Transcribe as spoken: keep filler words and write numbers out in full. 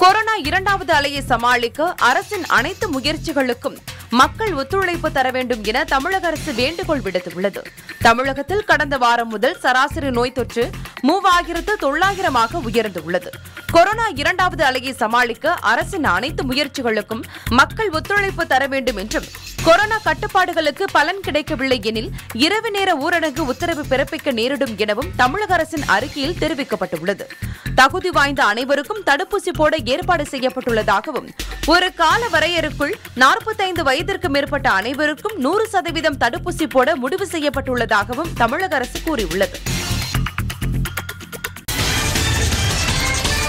Corona இரண்டாவது அலையை சமாளிக்க அரசின் அனைத்து முயற்சிகளுக்கும் மக்கள் ஒத்துழைப்பு தர வேண்டும் என தமிழக அரசு வேண்டுகோள் விடுத்துள்ளது. தமிழகத்தில் கடந்த வாரம் முதல் சராசரி நோய் தொற்று மூவாயிரத்து தொள்ளாயிரமாக உயர்ந்துள்ளது. கொரோனா இரண்டாவது அலையை சமாளிக்க அரசின் அனைத்து முயற்சிகளுக்கும் மக்கள் ஒத்துழைப்பு தர வேண்டும் என்றும், கொரோனா கட்டுப்பாடுகளுக்கு பலன் கிடைக்கவில்லை எனில் இரவு நேர ஊரடங்கு உத்தரவு பிறப்பிக்க நேரிடும் எனவும் தமிழக அரசின் அறிக்கையில் தெரிவிக்கப்பட்டுள்ளது. தகுதி வாய்ந்த அனைவருக்கும் தடுப்பூசி போட ஏற்பாடு செய்யப்பட்டுள்ளதாகவும், ஒரு கால வரையறுக்குள் நாற்பத்தைந்து வயதிற்கு மேற்பட்ட அனைவருக்கும் நூறு சதவீதம் தடுப்பூசி போட முடிவு செய்யப்பட்டுள்ளதாகவும் தமிழக அரசு கூறியுள்ளது.